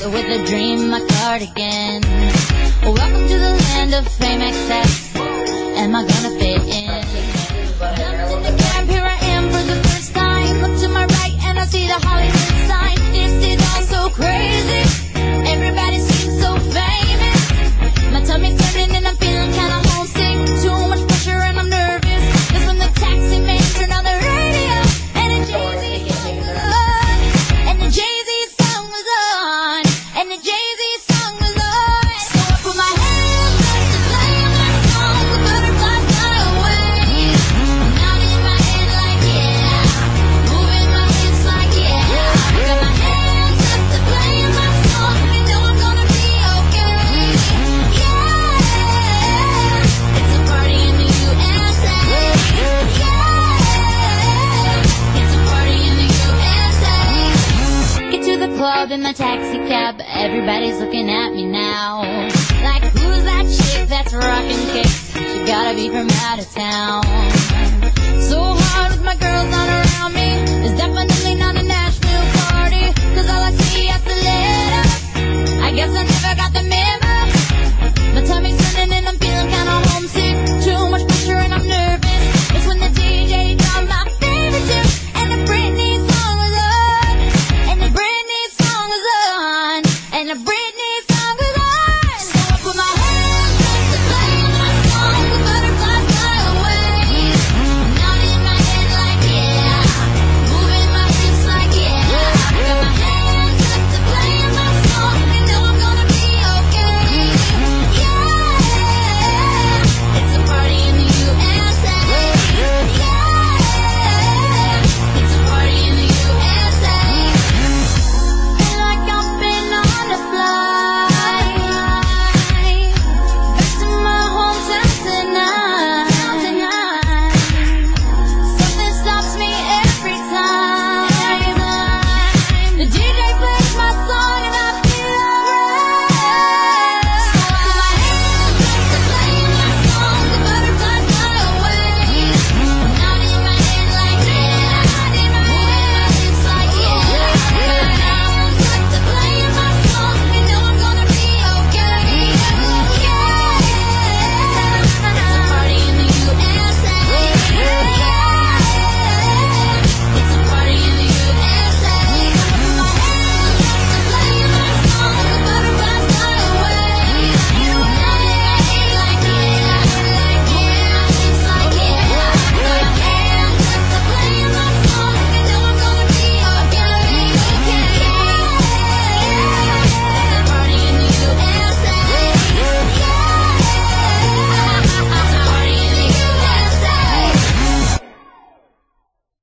with a dream, my cardigan. Welcome to the land of fame, excess. Am I gonna fit in? Jumped in the cab, here I am for the first time. Look to my right and I see the Hollywood sign. This is all so crazy. Everybody seems so famous. My tummy's turning and I'm feeling kinda homesick. Too much pressure and I'm nervous. That's when the taxi man turned on the radio and the Jay-Z song was on. And the Jay-Z song was on. And the Jay-Z song was on. So I put my hands up to play my song. The butterflies fly away. Now in my head like yeah. Moving my hips like yeah. Got my hands up to play my song. You know I'm gonna be okay. Yeah. It's a party in the USA. Yeah. It's a party in the USA. Get to the club in my taxi cab. Everybody's looking at me now. Like, who's that chick that's rocking kicks? She gotta be from out of town. So hard with my girls not around me. It's definitely not a Nashville party. Cause all I see is the letter. I guess I never